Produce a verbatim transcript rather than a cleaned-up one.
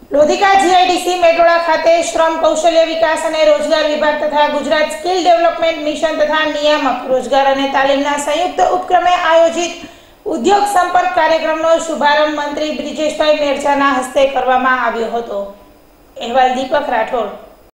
Lodhika GIDC Metoda ખાતે શ્રમ કૌશલ્ય વિકાસ અને રોજગાર વિભાગ તથા ગુજરાત સ્કિલ ડેવલપમેન્ટ મિશન તથા નિયામક રોજગાર અને તાલીમના સંયુક્ત ઉપક્રમે આયોજિત ઉદ્યોગ સંપર્ક કાર્યક્રમનો શુભારંભ મંત્રી બ્રિજેશભાઈ મેરજાના હસ્તે કરવામાં આવ્યો હતો। અહેવાલ દીપક રાઠોડ।